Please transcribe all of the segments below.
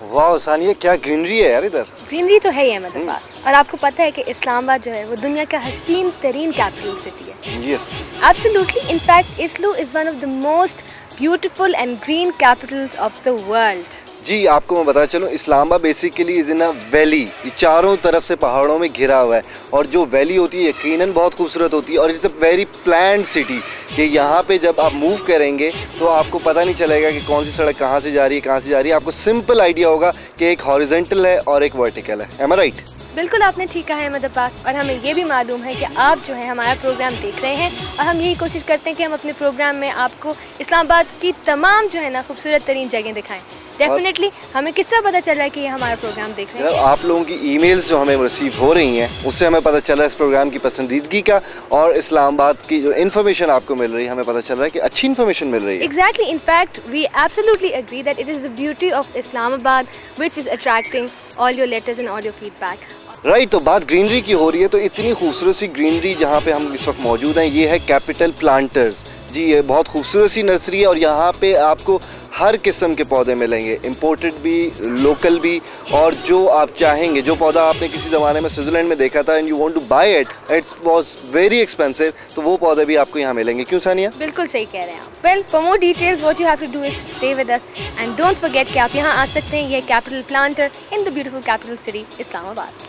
वाह सानिया, क्या ग्रीनरी है यार इधर। ग्रीनरी तो है ही अहमदाबाद पास। और आपको पता है कि इस्लामाबाद जो है वो दुनिया का हसीन तरीन कैपिटल सिटी है। Yes, absolutely. In fact Isloo is one of the most beautiful and green capitals of the world. जी आपको मैं बता चलूँ, Islamabad basically is in a valley. ये चारों तरफ से पहाड़ों में घिरा हुआ है और जो वैली होती है यकीनन बहुत खूबसूरत होती है और it's a very planned city कि यहाँ पे जब आप मूव करेंगे तो आपको पता नहीं चलेगा कि कौन सी सड़क कहाँ से जा रही है, कहाँ से जा रही है। आपको सिंपल आइडिया होगा कि एक हॉरिजॉन्टल है और एक वर्टिकल है। Am I right? बिल्कुल आपने ठीक कहा है अहमद अब्बास। और हमें ये भी मालूम है कि आप जो है हमारा प्रोग्राम देख रहे हैं और हम यही कोशिश करते हैं कि हम अपने प्रोग्राम में आपको इस्लामाबाद की तमाम जो है ना खूबसूरत तरीन जगह दिखाएं। डेफिनेटली हमें किस तरह पता चल रहा है कि ये हमारा प्रोग्राम देख रहे हैं? आप लोगों की ईमेल्स जो हमें रिसीव हो रही हैं उससे हमें पता चल रहा है इस प्रोग्राम की पसंदीदगी का, और इस्लामाबाद की जो इन्फॉर्मेशन आपको मिल रही है हमें पता चल रहा है कि अच्छी इन्फॉर्मेशन मिल रही है। Exactly. In fact, we absolutely agree that it is the beauty of Islamabad which is attracting all your letters and all your feedback. Right तो बात ग्रीनरी की हो रही है, तो इतनी खूबसूरत सी ग्रीनरी जहाँ पे हम इस वक्त मौजूद हैं ये है कैपिटल प्लांटर्स। जी ये बहुत खूबसूरत सी नर्सरी है और यहाँ पे आपको हर किस्म के पौधे मिलेंगे, इंपोर्टेड भी, लोकल भी, और जो आप चाहेंगे। जो पौधा आपने किसी ज़माने में स्विट्ज़रलैंड में देखा था and you want to buy it, it was very expensive, तो वो पौधे भी आपको यहाँ मिलेंगे। क्यों सानिया? बिल्कुल सही कह रहे हैं आप। Well for more details what you have to do is stay with us and don't forget कि आप यहाँ आ सकते हैं। ये capital planter in the beautiful capital city Islamabad.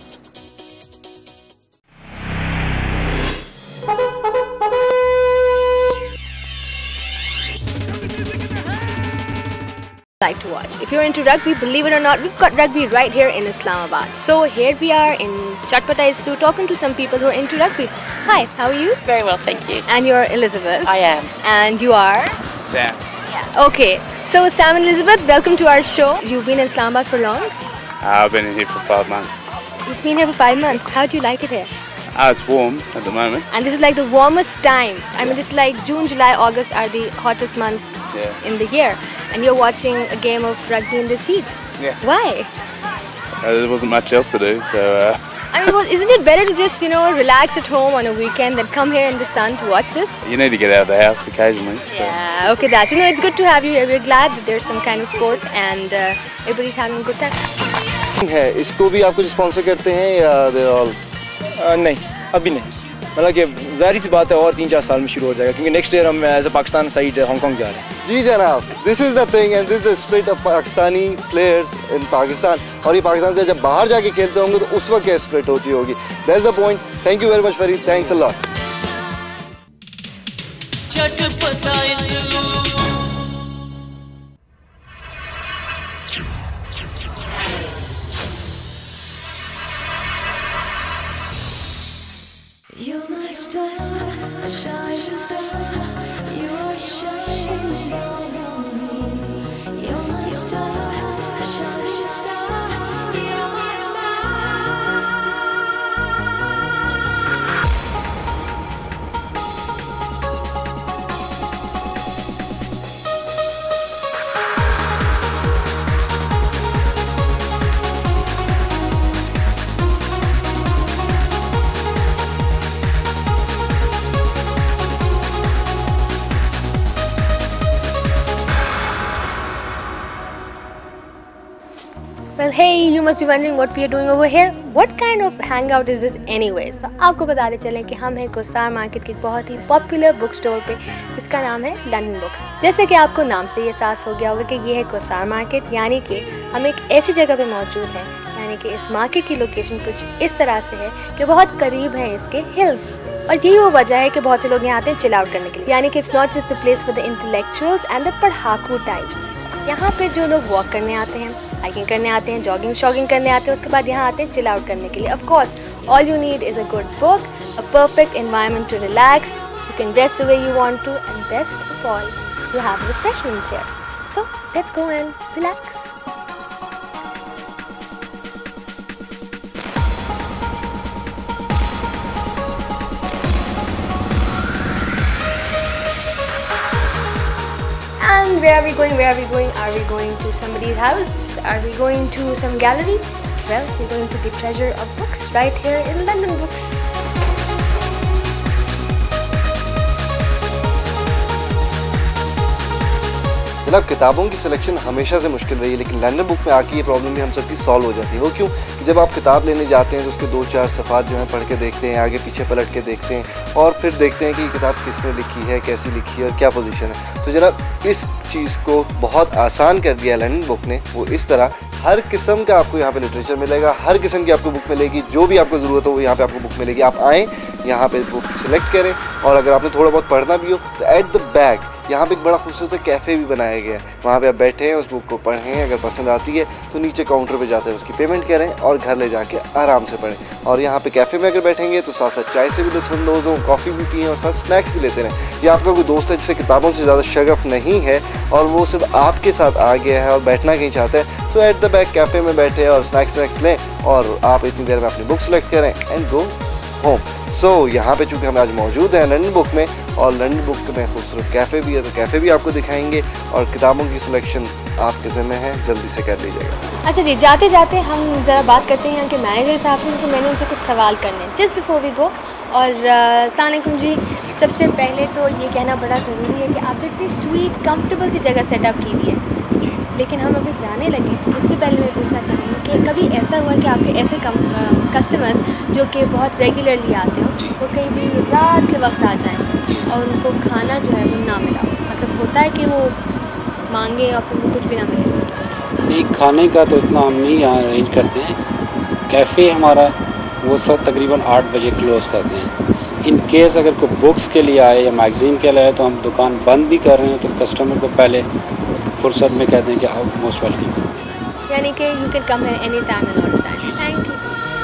Like to watch. If you're into rugby, believe it or not, we've got rugby right here in Islamabad. So here we are in Chatpata Islu talking to some people who are into rugby. Hi, how are you? Very well, thank you. And you're Elizabeth. I am. And you are? Sam. Yeah. Okay. So Sam and Elizabeth, welcome to our show. You've been in Islamabad for long? I've been in here for 5 months. You've been here for 5 months. How do you like it here? It's warm at the moment. And this is like the warmest time. I mean, this is like June, July, August are the hottest months in the year. And you're watching a game of rugby in this heat. Yeah. Why? There wasn't much else to do, so... I mean, isn't it better to just, you know, relax at home on a weekend than come here in the sun to watch this? You need to get out of the house occasionally, so... Yeah, okay, that's... You know, it's good to have you here. We're glad that there's some kind of sport and everybody's having a good time. है इसको भी आपको sponsor करते हैं या they're all... नहीं, अभी नहीं। मतलब कि ज़ाहिर सी बात है और 3-4 साल में शुरू हो जाएगा, क्योंकि नेक्स्ट ईयर हम as a Pakistan side Hong Kong जा रहे हैं। जी जनाब, this is the thing and this is the spirit of Pakistani players in Pakistan. और ये पाकिस्तान से जब बाहर जाके खेलते होंगे तो उस वक्त क्या स्पिरिट होती होगी। That's the point. Thank you very much Farid, thanks a lot. You're my star, shining star. You are shining down on me. You're my star, shining star. You're my Well, hey, you must be wondering what we are doing over here. What kind of hangout is this anyways? तो आपको बताते चलें कि हम हैं कोसार market की बहुत ही popular book store पे जिसका नाम है लंदन बुक्स। जैसे कि आपको नाम से ये एहसास हो गया होगा कि ये है कोसार मार्केट, यानी कि हम एक ऐसी जगह पे मौजूद हैं, यानी कि इस मार्केट की लोकेशन कुछ इस तरह से है कि बहुत करीब है इसके हिल्स। और यही वो वजह है कि बहुत से लोग यहाँ आते हैं चिल आउट करने के लिए, यानी कि it's not just the place for the intellectuals and the पढ़ाकू टाइप्स। यहाँ पे जो लोग वॉक करने आते हैं, हाइकिंग करने आते हैं, जॉगिंग शॉगिंग करने आते हैं, उसके बाद यहाँ आते हैं चिल आउट करने के लिए। Of course all you need is a good book, a perfect environment to relax, you can dress the way you want to, and best of all you have refreshments here. So let's go and relax. And where are we going? Where are we going? Are we going to somebody's house? Are we going to some gallery? Well, we're going to the treasure of books right here in London Books. जनाब किताबों की selection हमेशा से मुश्किल रही है, लेकिन London book में आके ये प्रॉब्लम भी हम सबकी सॉल्व हो जाती है। वो क्यों कि जब आप किताब लेने जाते हैं तो उसके 2-4 सफ़ात जो हैं पढ़ के देखते हैं, आगे पीछे पलट के देखते हैं और फिर देखते हैं कि ये किताब किसने लिखी है, कैसी लिखी है और क्या पोजीशन है। तो जनाब इस चीज़ को बहुत आसान कर दिया लंदन बुक ने। वो इस तरह हर किस्म का आपको यहाँ पे लिटरेचर मिलेगा, हर किस्म की आपको बुक मिलेगी, जो भी आपको ज़रूरत हो वो यहाँ पे आपको बुक मिलेगी। आप आएँ यहाँ पे बुक सिलेक्ट करें और अगर आपने थोड़ा बहुत पढ़ना भी हो तो एट द बैक यहाँ पे एक बड़ा खूबसूरत कैफ़े भी बनाया गया है। वहाँ पे आप बैठे हैं, उस बुक को पढ़ें, अगर पसंद आती है तो नीचे काउंटर पे जाते हैं उसकी पेमेंट करें और घर ले जाके आराम से पढ़ें। और यहाँ पे कैफ़े में अगर बैठेंगे तो साथ साथ चाय से भी लुत्फ़अंदोज़ हों, कॉफ़ी भी पिएँ और साथ स्नैक्स भी लेते रहें। या आपका कोई दोस्त है जिसे किताबों से ज़्यादा शगफ नहीं है और वो सिर्फ आपके साथ आ गया है और बैठना कहीं चाहता है, so at the back cafe में बैठे और स्नैक्स लें और आप इतनी देर में अपनी बुक सेलेक्ट करें एंड गो होम। सो यहाँ पे चूँकि हम आज मौजूद हैं लंदन बुक में और लंदन बुक में खूबसूरत कैफ़े भी है, तो कैफ़े भी आपको दिखाएंगे और किताबों की सिलेक्शन आपके ज़िम्मे है, जल्दी से कर लीजिएगा। अच्छा जी, जाते जाते हम ज़रा बात करते हैं यहाँ के मैनेजर साहब से, तो मैंने उनसे कुछ सवाल करने हैं जस्ट बिफोर वी गो। और अस्सलाम वालेकुम जी, सबसे पहले तो ये कहना बड़ा ज़रूरी है कि आपने इतनी स्वीट कंफर्टेबल सी जगह सेटअप की हुई है, लेकिन हम अभी जाने लगे उससे पहले मैं पूछना चाहूँगी कि कभी ऐसा हुआ कि आपके ऐसे कस्टमर्स जो कि बहुत रेगुलरली आते हो वो कहीं भी रात के वक्त आ जाएं और उनको खाना जो है वो ना मिला, मतलब होता है कि वो मांगे और फिर उनको कुछ भी ना मिले? नहीं, खाने का तो इतना हम नहीं यहाँ अरेंज करते हैं। कैफ़े हमारा वो सब तकरीबन 8 बजे क्लोज़ करते हैं। इन केस अगर कोई बुक्स के लिए आए या मैगज़ीन के लिए आए तो हम दुकान बंद भी कर रहे हैं तो कस्टमर को पहले फुर्सत में कहते हैं कि आप मोस्ट वेलकम। यानी कि you can come here any time and all time. Thank you.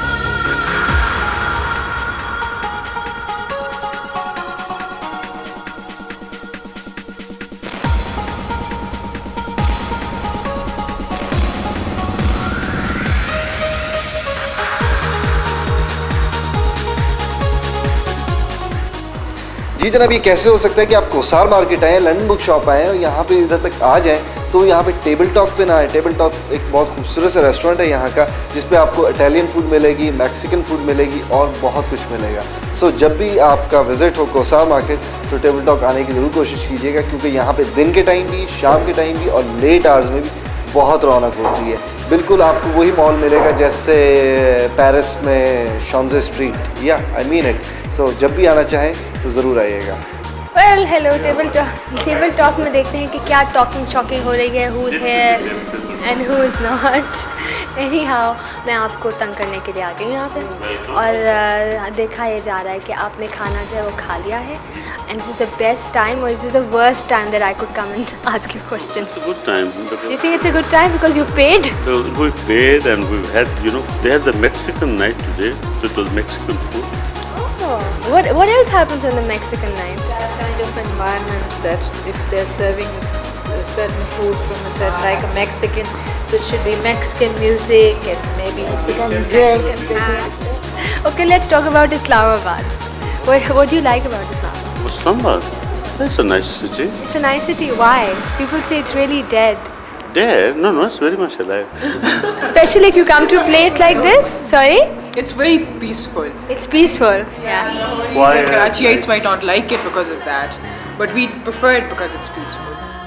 जी जनाब, ये कैसे हो सकता है कि आप कोसार मार्केट आए, लंदन बुक शॉप आए और यहाँ पे इधर तक आ जाएं तो यहाँ पे टेबल टॉक पे ना आए। टेबल टॉक एक बहुत खूबसूरत सा रेस्टोरेंट है यहाँ का, जिस पे आपको इटालियन फूड मिलेगी, मैक्सिकन फूड मिलेगी और बहुत कुछ मिलेगा। सो जब भी आपका विज़िट हो कोसार मार्केट तो टेबल टॉक आने की ज़रूर कोशिश कीजिएगा, क्योंकि यहाँ पे दिन के टाइम भी, शाम के टाइम भी और लेट आवर्स में भी बहुत रौनक होती है। बिल्कुल आपको वही मॉल मिलेगा जैसे पेरिस में शॉन्जे स्ट्रीट, या आई मीन इट। सो जब भी आना चाहें तो ज़रूर आइएगा। वेल हेलो, टेबल टॉक में देखते हैं कि क्या टॉकिंग शॉकिंग हो रही है, who is here and who is not. Anyhow, मैं आपको तंग करने के लिए आ गई हूँ यहाँ पे और देखा ये जा रहा है कि आपने खाना जो है वो खा लिया है and this is the best time और this is the worst time that I could come and ask you question. Good time. You think it's a good time because you paid? We paid and we've had, they had the Mexican night today, so it was Mexican food. Oh, what else happens on the Mexican night? That kind of environment that if they're serving a certain food from a certain, like a Mexican, so it should be Mexican music and maybe Mexican dress. Okay, let's talk about Islamabad. What do you like about Islamabad? Islamabad, that's a nice city. It's a nice city. Why? People say it's really dead. Dead? No, it's very much alive. Especially if you come to a place like this. Sorry? It's very peaceful. It's peaceful. Yeah. Why? The Karachiites might not like it because of that, but we prefer it because it's peaceful.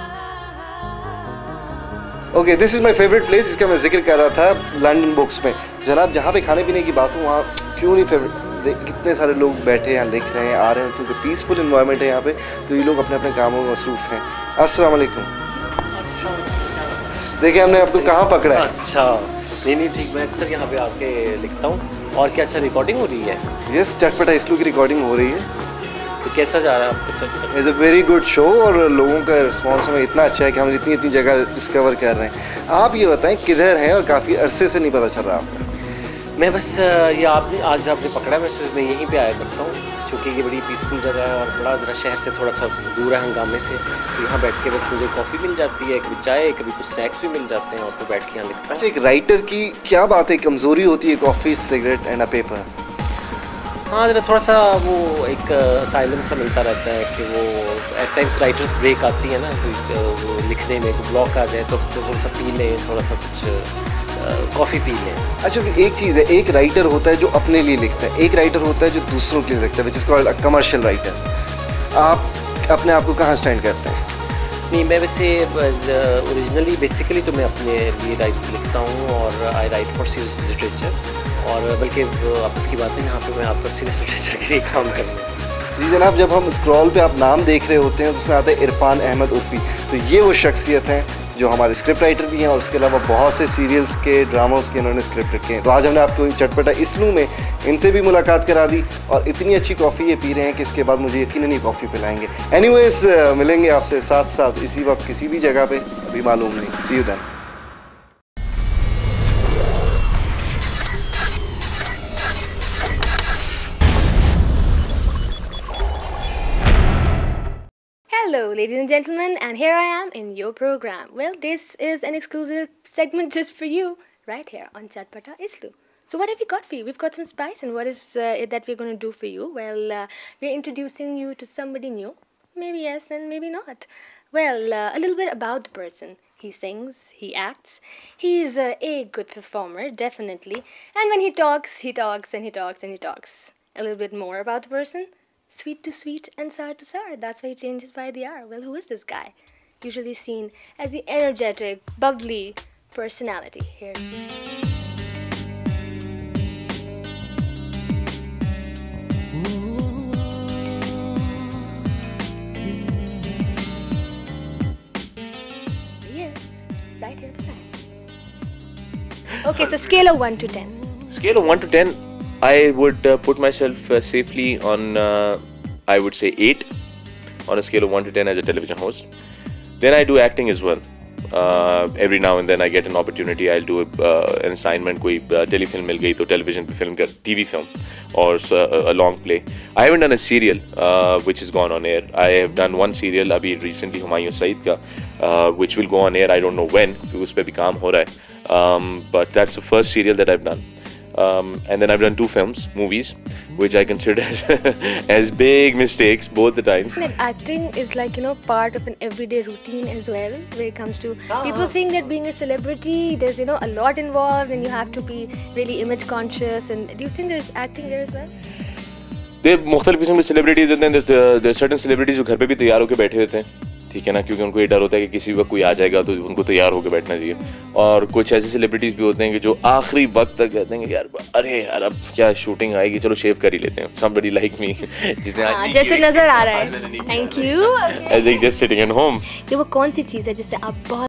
Okay, this is my favourite place जिसका मैं जिक्र कर रहा था London books में। जनाब जहाँ पे खाने पीने की बात हो वहाँ क्यों नहीं फेवरेट, कितने सारे लोग बैठे यहाँ लिख रहे हैं, आ रहे हैं, क्योंकि पीसफुल इन्वायरमेंट है यहाँ पे, तो ये लोग अपने अपने कामों में मसरूफ़ हैं। अस्सलाम वालेकुम। देखिए हमने अब तो कहाँ पकड़ा है। अच्छा, नहीं ठीक, मैं अक्सर यहाँ पे आके लिखता हूँ। और क्या अच्छा रिकॉर्डिंग हो रही है? यस, चटपटा इसलू की रिकॉर्डिंग हो रही है। तो कैसा जा रहा है आपको? Is a very good show और लोगों का रिस्पॉन्स हमें इतना अच्छा है कि हम इतनी जगह डिस्कवर कर रहे हैं। आप ये बताएं किधर हैं और काफ़ी अरसे से नहीं पता चल रहा आपका। मैं बस ये आज आपने पकड़ा, मैं यहीं पे आया करता हूँ क्योंकि ये बड़ी पीसफुल जगह है और बड़ा ज़रा शहर से थोड़ा सा दूर है हंगामे से। तो यहाँ बैठ के बस मुझे कॉफ़ी मिल जाती है, कभी चाय, कभी कुछ स्नैक्स भी मिल जाते हैं और तो बैठ के यहाँ लिखता हूँ। अच्छा, एक राइटर की क्या बात है, कमज़ोरी होती है coffee, cigarette and a paper? हाँ, ज़रा थोड़ा सा वो एक साइलेंस सा मिलता रहता है कि वो एट टाइम्स राइटर्स ब्रेक आती है ना, तो वो लिखने में कोई ब्लॉक आ जाए तो थोड़ा सा पी लें, थोड़ा सा कुछ कॉफ़ी पी लें। अच्छा, एक चीज़ है, एक राइटर होता है जो अपने लिए लिखता है, एक राइटर होता है जो दूसरों के लिए लिखता है, which is called a commercial writer. आप अपने आप को कहाँ स्टैंड करते हैं? नहीं, मैं वैसे ओरिजिनली बेसिकली तो मैं अपने लिए लिखता हूँ और I write for serious literature, और बल्कि आपस की बात है यहाँ पे मैं आपका सीरियस लिटरेचर के लिए काम कर रहा हूँ। जी जनाब, जब हम स्क्रॉल पे आप नाम देख रहे होते हैं तो उसमें आता है इरफान अहमद उर्फी, तो ये वो शख्सियत हैं जो हमारे स्क्रिप्ट राइटर भी हैं और उसके अलावा बहुत से सीरियल्स के, ड्रामास के इन्होंने स्क्रिप्ट लिखे हैं। तो आज हमने आपको चटपटा इसलू में इनसे भी मुलाकात करा दी और इतनी अच्छी कॉफ़ी ये पी रहे हैं कि इसके बाद मुझे यकीनन ही कॉफ़ी पिलाएंगे। एनीवेज मिलेंगे आपसे साथ साथ इसी वक्त किसी भी जगह पे, अभी मालूम नहीं। See you then. Hello, ladies and gentlemen, and here I am in your program. Well, this is an exclusive segment just for you, right here on Chatpata Islu. So what have we got for you? We've got some spice, and what is it that we're going to do for you? Well, we're introducing you to somebody new. Maybe yes, and maybe not. Well, a little bit about the person. He sings, he acts. He's a good performer, definitely. And when he talks, he talks, and he talks, and he talks. A little bit more about the person. Sweet to sweet and sour to sour. That's why he changes by the hour. Well, who is this guy? Usually seen as the energetic, bubbly personality here. Yes, right here beside. Okay, so scale of 1 to 10. Scale of 1 to 10. I would put myself safely on, I would say 8 on a scale of 1 to 10 as a television host. Then I do acting as well. Every now and then I get an opportunity. I'll do an assignment. कोई telefilm मिल गई तो television पे film कर, TV film or a long play. I haven't done a serial which has gone on air. I have done one serial अभी recently Humayun Saeed का which will go on air. I don't know when क्योंकि उस पे भी काम हो रहा है. But that's the first serial that I've done. And then I've done 2 films, movies, which I consider as big mistakes both the times. Acting is like, part of an everyday routine as well when it comes to people think that being a celebrity, there's, a lot involved and you have to be really image conscious. And do you think there's acting there as well? There are मुख्तलिफ किस्म के celebrities होते हैं. There are certain celebrities जो घर पे भी तैयार होकर बैठे होते हैं, ठीक है ना, क्योंकि उनको ये डर होता है कि किसी वक्त कोई आ जाएगा तो उनको तैयार होकर बैठना चाहिए. और कुछ ऐसे सेलिब्रिटीज भी होते हैं कि जो आखिरी वक्त तक कहते हैं कि यार अरे यार अब क्या शूटिंग आएगी, चलो शेव कर ही लेते हैं. Somebody like me जिसने जैसे नजर आ रहा है. Thank you. I think just sitting at home. ये वो कौन सी चीज़ है जिससे आप बहुत